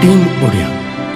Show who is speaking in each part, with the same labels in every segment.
Speaker 1: Team Odia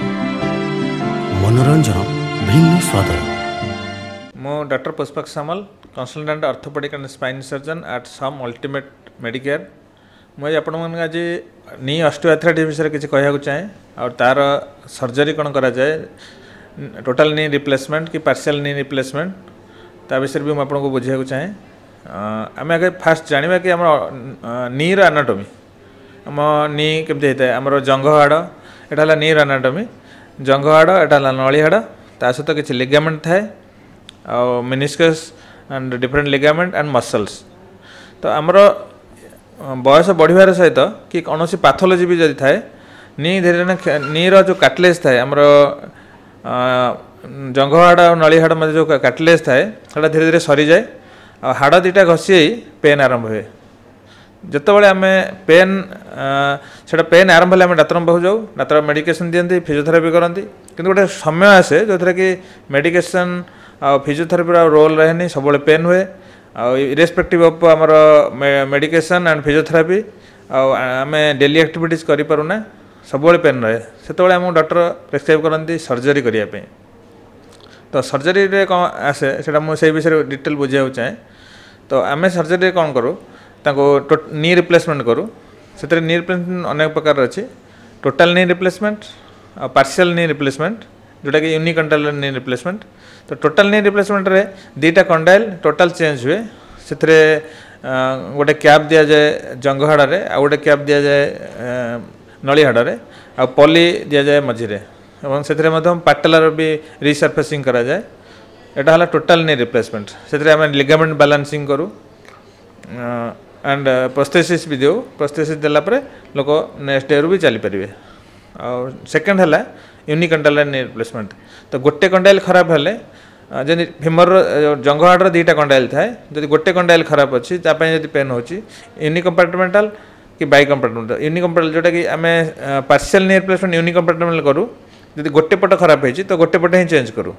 Speaker 1: मनोरंजन भिन्न स्वाद।
Speaker 2: मो doctor Pushpak Samal consultant orthopaedic and spine surgeon at Sum Ultimate Medicare. मुझे आपण आज नी ऑस्टियोआर्थराइटिस विषय किसी कहना चाहे और तार सर्जरी कौन करा जाए, टोटल नी रिप्लेसमेंट कि पार्शियल नी रिप्लेसमेंट ता विषय भी मुझे आपको बुझाइक चाहे। आम आगे फास्ट जाना कि आम नीर एनाटोमी, आम नी केमती होता है, आमर जंघ हाड़ एटा नीर एनाटोमी, जंघ हाड़ एटा नली हाड़, ता सहित किसी लिगामेंट थाए और meniscus and different ligament and muscles. तो आमर बयस बढ़िबार सहित कि कौन सी पैथोलॉजी भी जदि थाए नी धीरे नीर जो कार्टिलेज थाए, आमर जंघ हाड़ और नली हाड़ मध्य जो कार्टिलेज थाए सेटा धीरे धीरे सरी जाए और हाड़ दुटा घसी पेन आरंभ हुए। जितेबाला आम पेन से पेन आरंभ है डाक्तर पाखु जाऊ, डाक्तर मेडिकेशन दिखती, फिजियोथेरापी करती, कि गोटे समय आसे जो थे कि मेडिकेशन आ फिजियोथेरापी रोल रहे सब पेन हुए इरेस्पेक्टिव ऑफ आमर मेडिकेशन एंड फिजियोथेरापी आम डेली एक्टिविटीज करूना सब पेन रहे से आम डॉक्टर प्रेस्क्राइब करती सर्जरी करने। तो सर्जरी कौन आसे से मुझे विषय डिटेल बुझाइक चाहे। तो आम सर्जरी कौन करूँ नी रिप्लेसमेंट करूँ, से नी रिप्लेसमेंट अनेक प्रकार अच्छी, टोटल नी रिप्लेसमेंट और पार्शियल नी रिप्लेसमेंट जोटा कि यूनिकंटाइल नी रिप्लेसमेंट। तो टोटल नी रिप्लेसमेंट रे दीटा कंडाइल टोटल चेंज हुए, से गोटे कैप दि जाए जंघ हाड़ आ गोटे कैप दि जाए नली हाड़ आ पली दि जाए मझिरे और से पार्टेलर भी रिसर्फेसिंग करा जाए। एटा हला टोटल नी रिप्लेसमेंट, से आम लिगामेंट बैलेंसिंग करूँ एंड प्रोस्थेसिस भी देव, प्रोस्थेसिस देला परे लोक नेक्स्ट डे भी चली पारे। और सेकेंड है यूनिकंटाइल नी रिप्लेसमेंट। तो गोटे कंडाइल खराब हेले जब फीमर जंघ हाड़ दीटा कंडाइल थाए, जब गोटे कंडाइल खराब अच्छी जब पेन हो यूनिकंपार्टमेंटाल कि बाई कंपार्टमेंटाल, यूनिकंपार्टमेंटाल जोटा कि आम पार्शियल नी रिप्लेसमेंट यूनिकंपार्टमेंटाल करूँ, जब गोटे पट खराब होती तो गोटे पटे ही चेंज करूँ।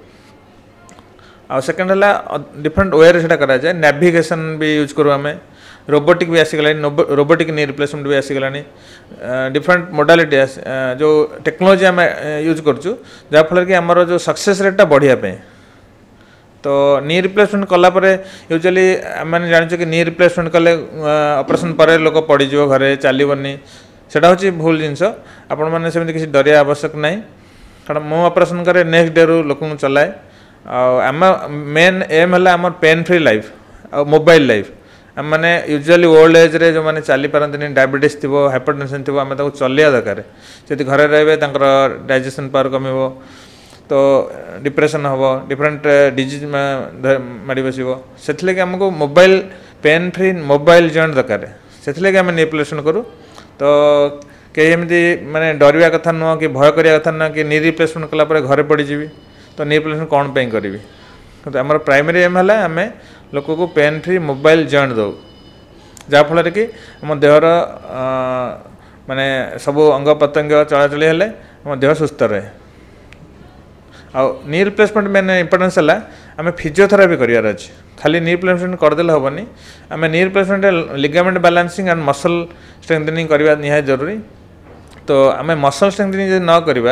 Speaker 2: आ सेकेंड है डिफरेंट वे से कराए, नेविगेशन भी यूज करूँ, आम रोबोटिक भी आसीगला, रोबोटिक नी रिप्लेसमेंट भी आसीगला, डिफरेंट मोडालिटी जो टेक्नोलोजी आम यूज करूँ जहाँफल कि आमर जो सक्सेस रेटा बढ़िया। तो नी रिप्लेसमेंट कलापर यूजुअली आम जान कि नी रिप्लेसमेंट कले ऑपरेशन पर लोक पड़ज घरे चलनी, सेटा हूँ भूल जिनस। आपण मैंने सेमती किसी डरिया आवश्यक ना, कारण मु ऑपरेशन करे नेक्स्ट डे रू लोक चलाए। आम मेन एम है आम पेन फ्री लाइफ और मोबाइल लाइफ। आम मैंने यूजुअली ओल्ड एज रे जो मैंने चली पारती डायबिटीज थी, हाइपरटेंशन थी, आम चलिया दरकार। जब घरे रे डाइजेशन पावर कम, तो डिप्रेशन हम, डिफरेंट डिजीज माड़ी बस, से आमको mobile pain free mobile joint दरकार, से आम नी रिप्लेसमेंट करूँ। तो कहीं एमती माने डरवा कथा नुह कि भय करिया कथा नुह कि नी रिप्लेसमेंट कलापर घरे पड़जी, तो नी रिप्लेसमेंट कौन पे करी। तो आम प्राइमरी एम है आम लोक को पेन फ्री मोबाइल जॉइंट दो, जहाँफल कि आम देहर माने सब अंग प्रत्यंग चलाचली हेले आम देह सुस्थ रहे। आ नी रिप्लेसमेंट मेन इंपोर्टेंस है आम फिजियोथेरापी करार अच्छे, खाली नी रिप्लेसमेंट करदे हेनी। आम knee replacement ligament balancing and muscle strengthening करवा निहाय जरूरी। तो आम मसल स्ट्रेंथनिंग न करवा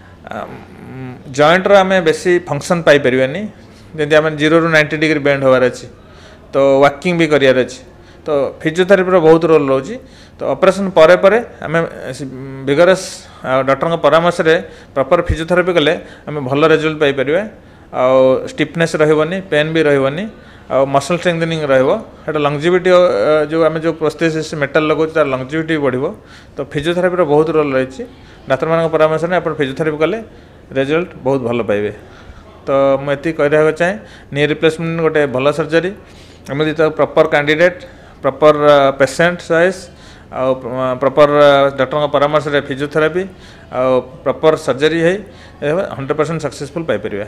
Speaker 2: जॉइंट आम बेसी फंक्शन पाई परिवानी, जमी आम 0 ରୁ 90 डिग्री बेंड होवार अच्छी, तो वॉकिंग भी करार अच्छी। तो फिजियोथेरापी बहुत रोल रोचे। तो ऑपरेशन परे परे आम विगरस डॉक्टर परामर्श रे प्रॉपर फिजियोथेरापी कले आम भल रिजल्ट पाई परिबा। आ स्टिफनेस रहबनी, पेन भी रहबनी, आ मसल स्ट्रेंथनिंग रहबो। एटा लंगजिविटी जो आम जो प्रोस्थेसिस मेटल लगो तार लंगजिविटी बढ़िबो। तो फिजियोथेरापी बहुत रोल रही। डाक्तर मान परामर्श ने आप फिजियोथेरापी कले रिजल्ट बहुत भल पाइबे। तो मुझे कहना चाहे नी रिप्लेसमेंट गोटे भल सर्जरी, आम तो proper candidate, proper patient choice आ प्रॉपर डॉक्टर परामर्श रे फिजियोथेरापी आ प्रॉपर सर्जरी है 100% सक्सेसफुल पाई परिबा।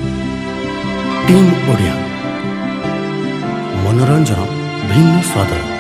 Speaker 1: टीम ओडिया मनोरंजन भिन्न स्वाद।